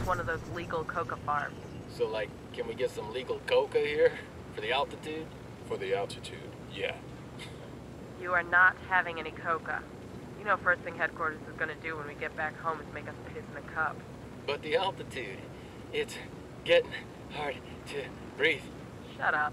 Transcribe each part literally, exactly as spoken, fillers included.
one of those legal coca farms. So, like, can we get some legal coca here? For the altitude? For the altitude, yeah. You are not having any coca. You know first thing headquarters is gonna do when we get back home is make us piss in a cup. But the altitude, it's getting hard to breathe. Shut up.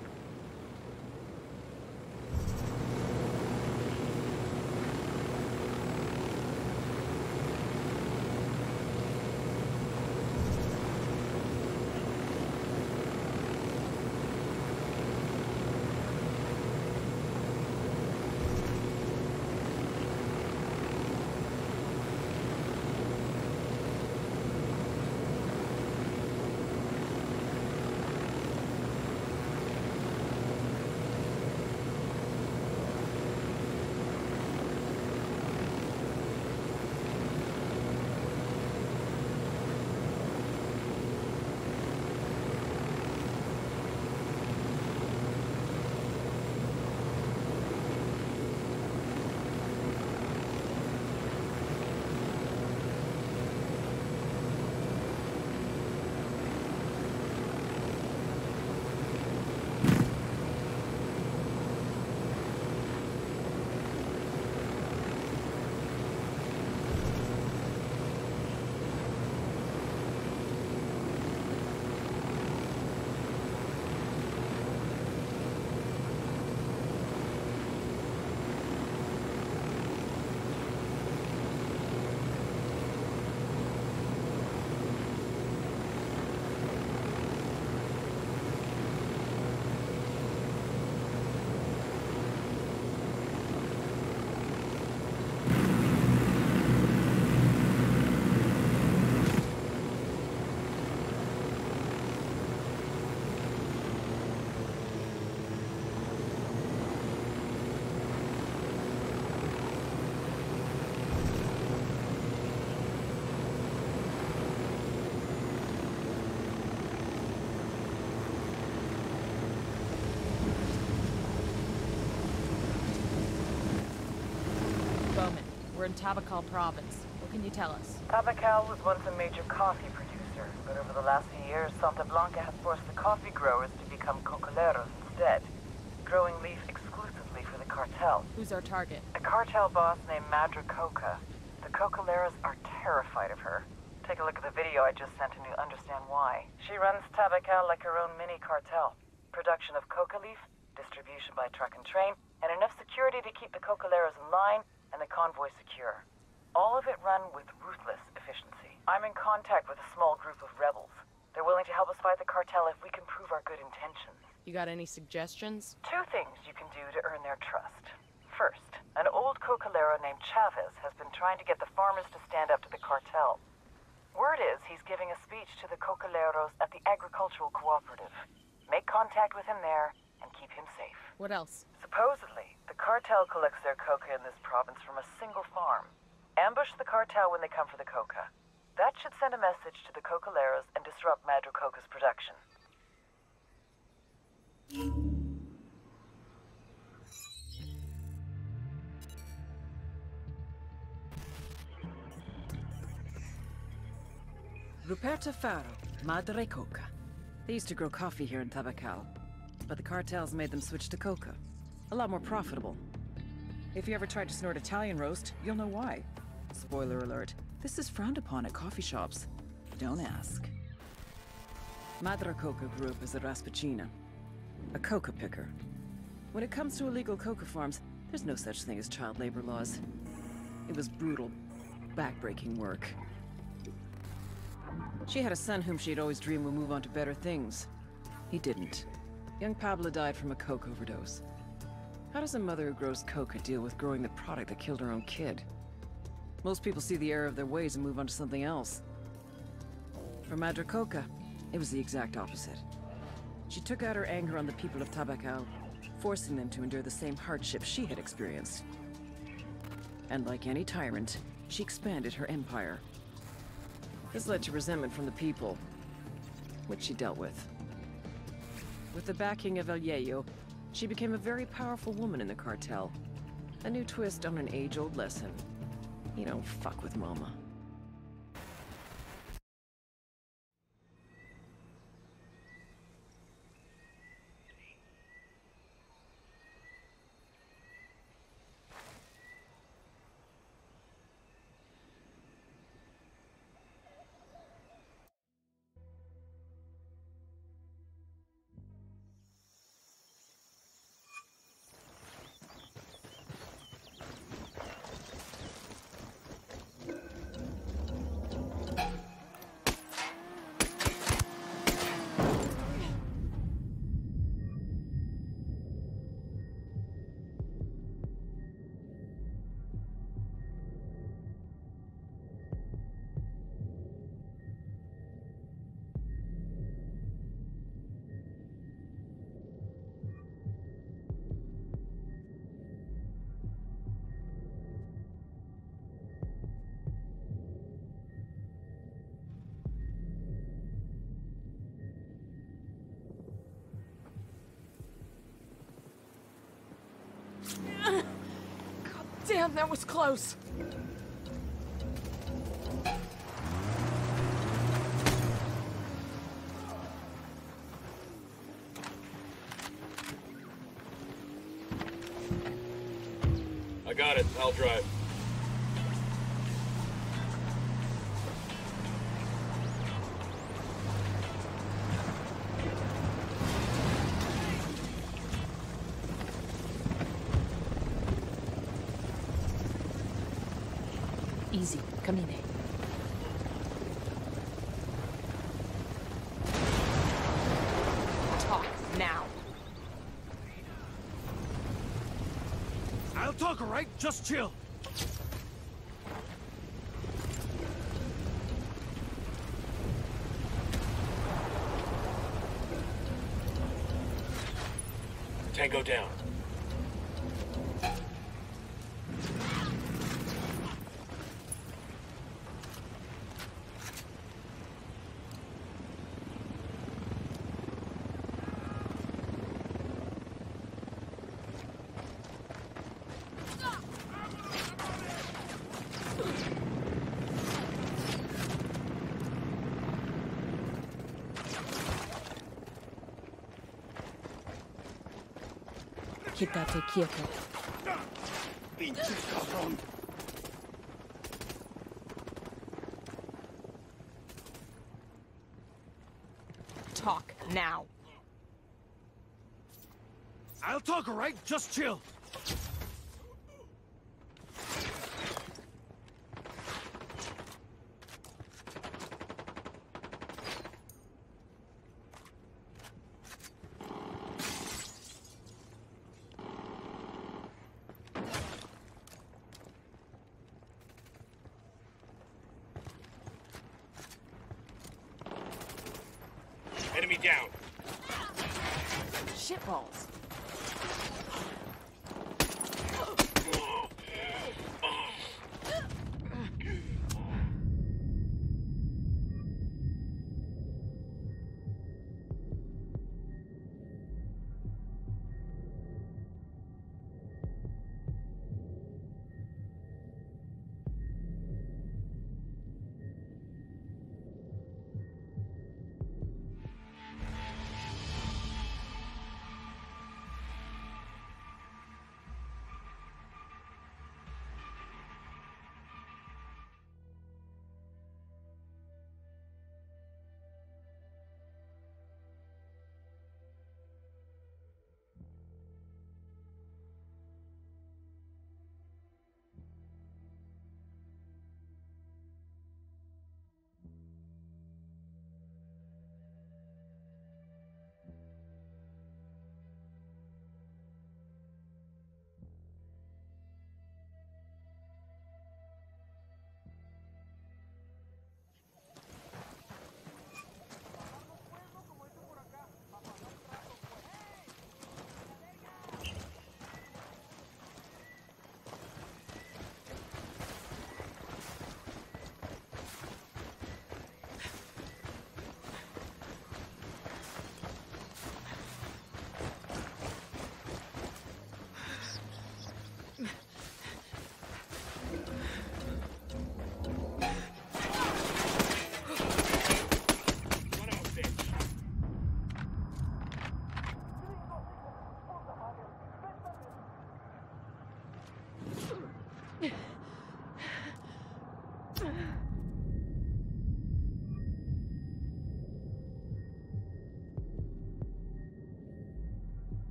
We're in Tabakal province. What can you tell us? Tabakal was once a major coffee producer, but over the last few years, Santa Blanca has forced the coffee growers to become cocoleros instead, growing leaf exclusively for the cartel. Who's our target? A cartel boss named Madra Coca. The cocoleros are terrified of her. Take a look at the video I just sent and you'll understand why. She runs Tabakal like her own mini cartel. Production of coca leaf, distribution by truck and train, and enough security to keep the cocoleros in line and the convoy secure. All of it run with ruthless efficiency. I'm in contact with a small group of rebels. They're willing to help us fight the cartel if we can prove our good intentions. You got any suggestions? Two things you can do to earn their trust. First, an old cocolero named Chavez has been trying to get the farmers to stand up to the cartel. Word is he's giving a speech to the cocoleros at the agricultural cooperative. Make contact with him there and keep him safe. What else? Supposedly, the cartel collects their coca in this province from a single farm. Ambush the cartel when they come for the coca. That should send a message to the cocoleros and disrupt Madra Coca's production. Ruperta Faro, Madre Coca. They used to grow coffee here in Tabakal, but the cartels made them switch to coca. A lot more profitable. If you ever tried to snort Italian roast, you'll know why. Spoiler alert, this is frowned upon at coffee shops. Don't ask. Madre Coca grew up as a raspacina, a coca picker. When it comes to illegal coca farms, there's no such thing as child labor laws. It was brutal, backbreaking work. She had a son whom she'd always dreamed would move on to better things. He didn't. Young Pablo died from a coke overdose. How does a mother who grows coca deal with growing the product that killed her own kid? Most people see the error of their ways and move on to something else. For Madre Coca, it was the exact opposite. She took out her anger on the people of Tabakal, forcing them to endure the same hardships she had experienced. And like any tyrant, she expanded her empire. This led to resentment from the people, which she dealt with. With the backing of El Yayo, she became a very powerful woman in the cartel. A new twist on an age-old lesson. You don't fuck with Mama. Damn, that was close. I got it. I'll drive. Easy. Camine. Talk now. I'll talk, all right? Just chill. Tango down. Quédate quieto. Pinche cabrón. Talk now. I'll talk, all right? Just chill. Enemy down. Shitballs.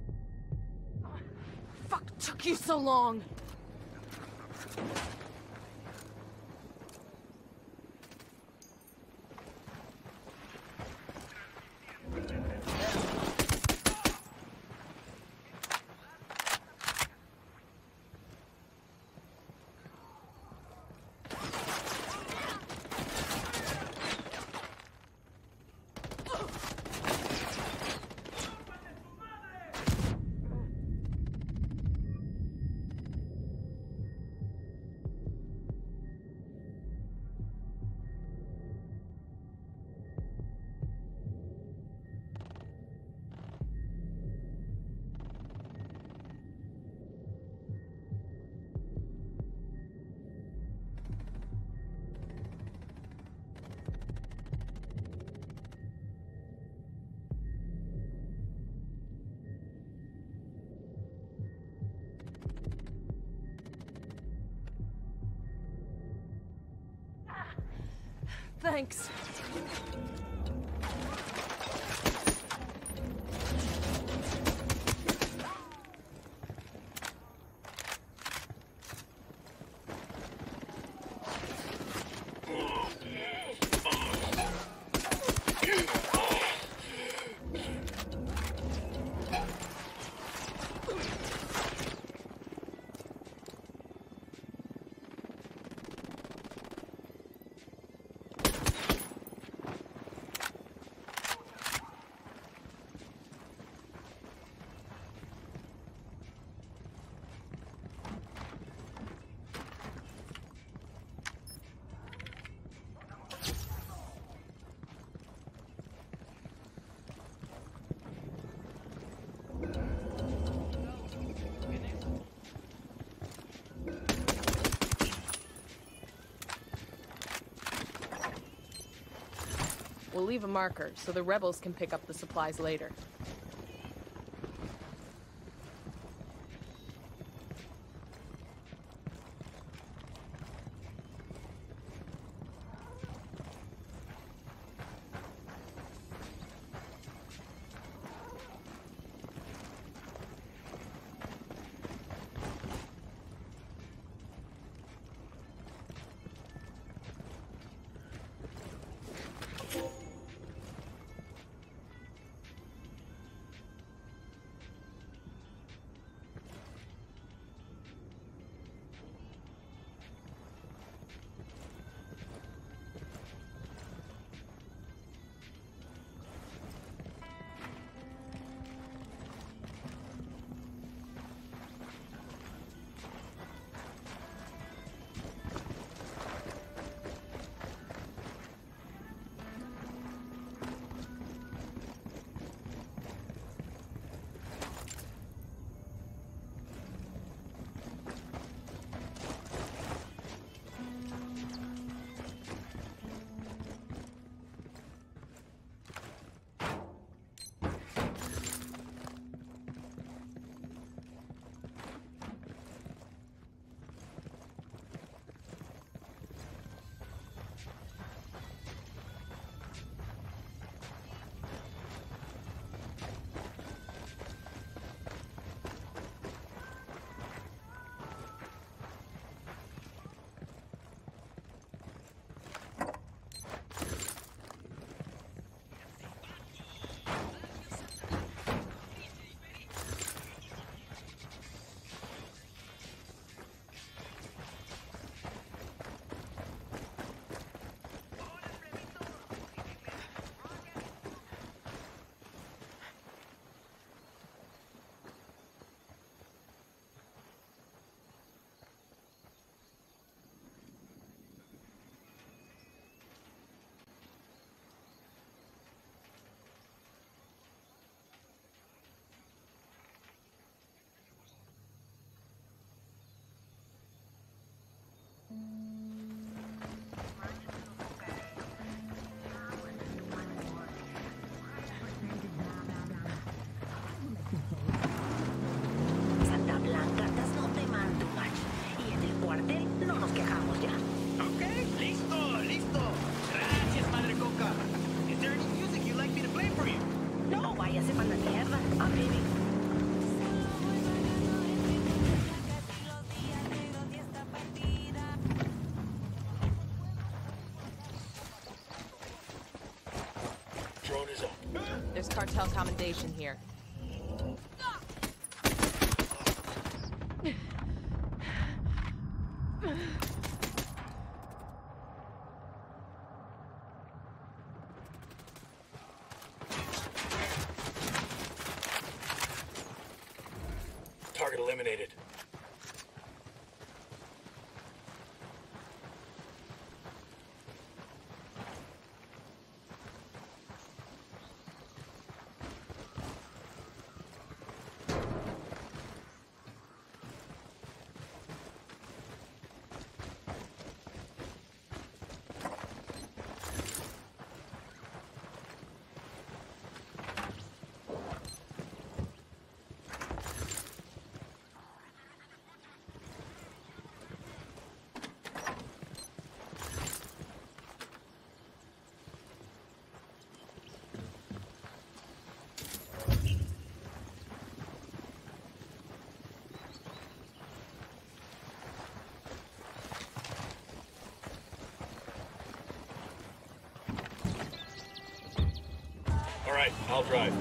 Fuck took you so long? Thanks. We'll leave a marker so the rebels can pick up the supplies later. There's cartel commendation here. Target eliminated. All right, I'll drive.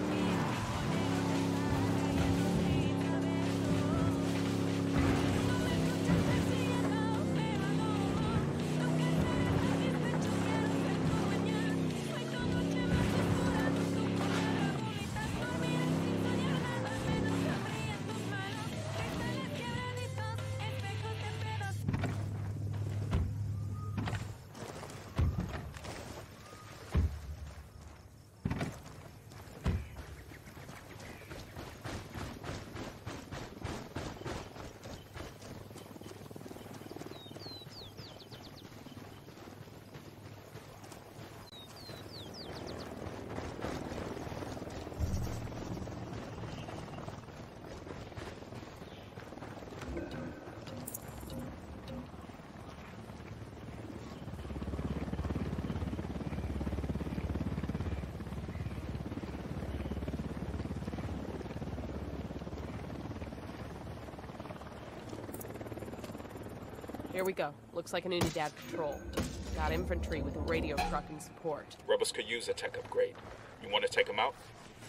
Here we go. Looks like an Unidad patrol. Got infantry with a radio truck in support. Rebels could use a tech upgrade. You want to take them out?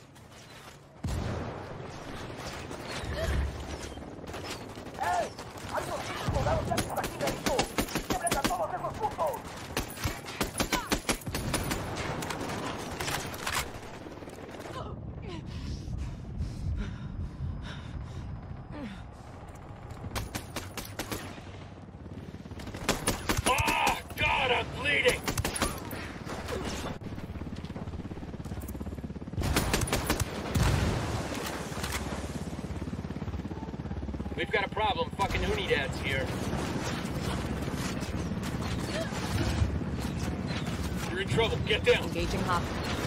We've got a problem. Fucking Unidad's here. You're in trouble. Get down. Engaging hostage.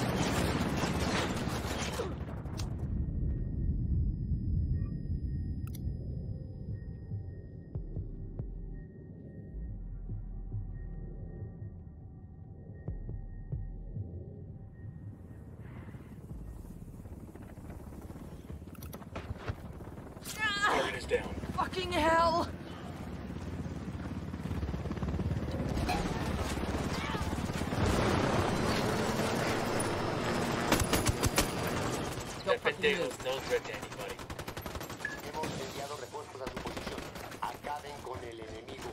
Target is down. Fucking hell! That pendejo's no threat to anybody. Hemos enviado refuerzos a su posición. Acaben con el enemigo.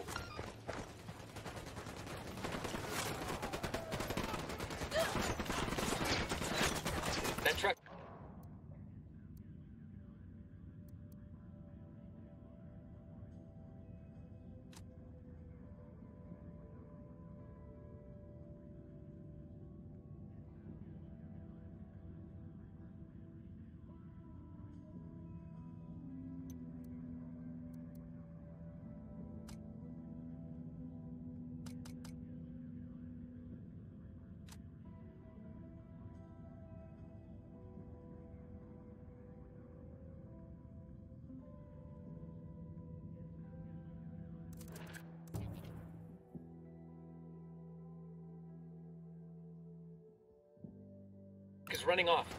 That truck. Is running off.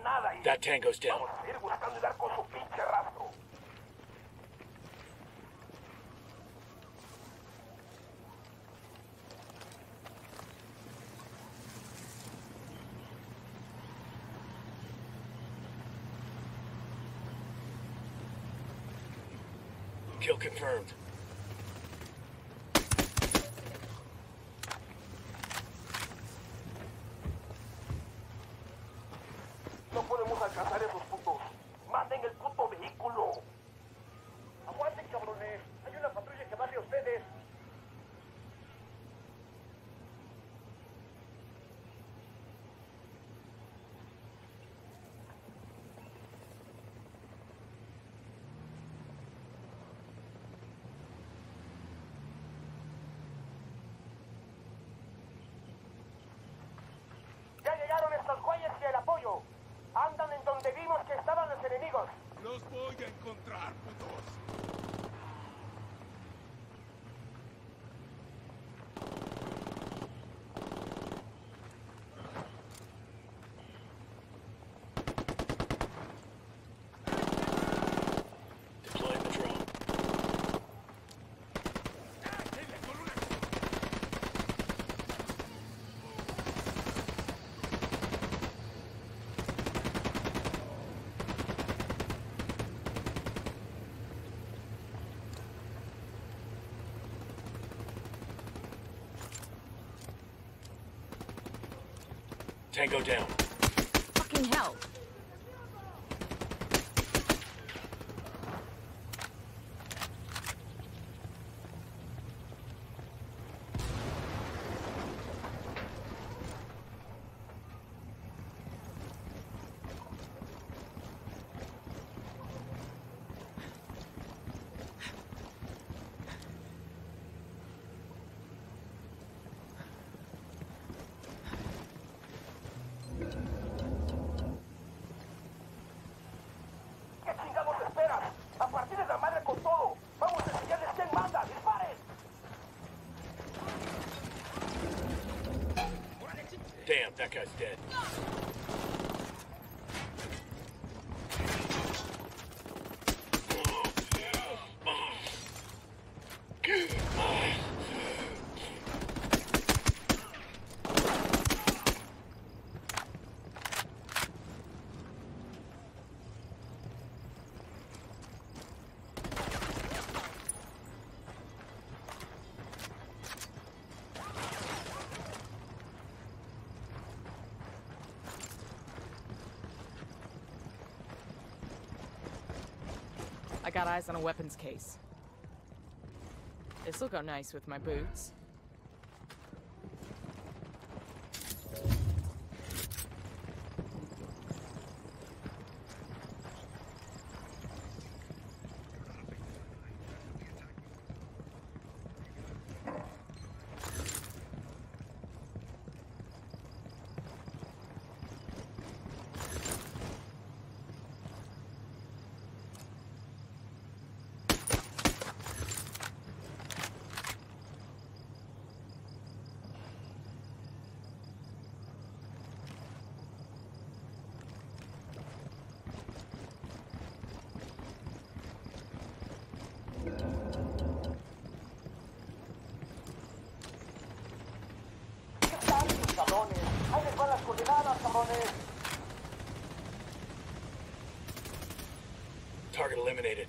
nada y That tango's down. vamos a ir buscando y dar con su pinche rastro. Kill confirmed. No podemos alcanzar esos putos. Manden el puto vehículo. Aguanten, cabrones. Hay una patrulla que va hacia ustedes. Ya llegaron estos güeyes y el apoyo. Andan en donde vimos que estaban los enemigos. Los voy a encontrar, putos. Deploying the drone. Tango down. Fucking hell. ¿Qué chingados esperas? A partir de la madre con todo. Vamos a enseñarles quién manda. ¡Disparen! Damn, that guy's dead. I got eyes on a weapons case. This'll go nice with my boots. ¿Qué tal, cabrones? Ahí les van las coordenadas, cabrones. Target eliminated.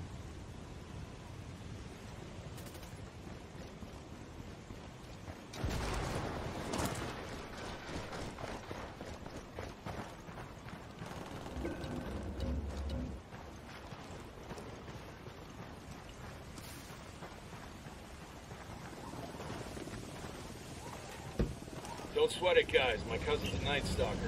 Don't sweat it, guys. My cousin's a Night Stalker.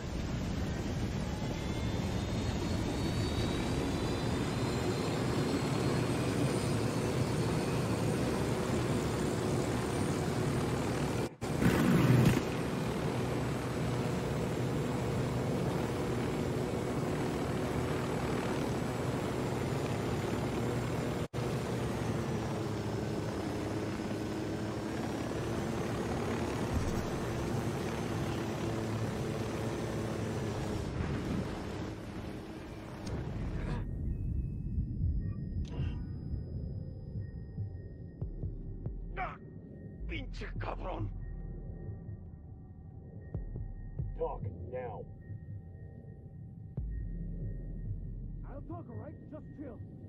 Pinche cabrón. Talk, now. I'll talk, alright? Just chill.